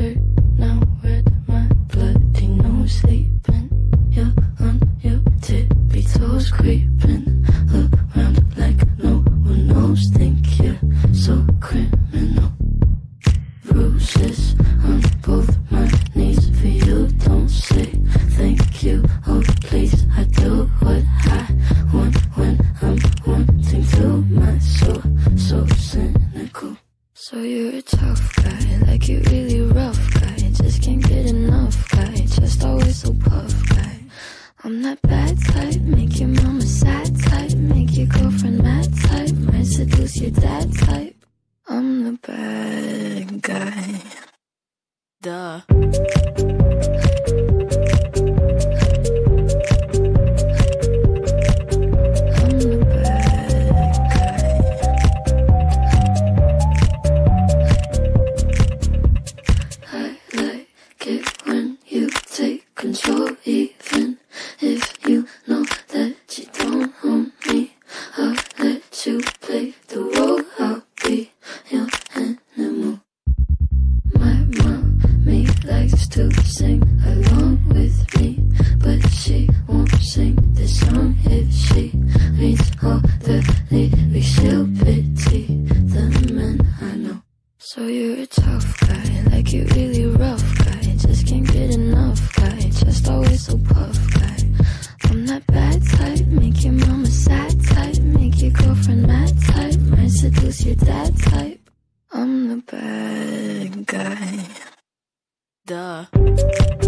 hurt now, where'd my bloody nose sleeping? You're on your tippy toes creeping around like no one knows. Think you're so criminal. Bruises on both my knees for you. Don't say thank you, oh please. I do what I want when I'm wanting to. My soul so cynical. So you're a tough guy, like you really rough guy. Just can't get enough guy, just always so puff guy. I'm that bad type, make your mama sad type, make your girlfriend mad type, might seduce your dad type. I'm the bad guy. Duh. Control, even if you know that you don't own me. I'll let you play the role. I'll be your animal. My mommy likes to sing along with me, but she won't sing this song if she reads all the lyrics. She'll pity the men I know. So you're a tough guy, like you really rough guy. Just can't get enough guy, just always so puff guy. I'm that bad type, make your mama sad type, make your girlfriend mad type, might seduce your dad type. I'm the bad guy. Duh.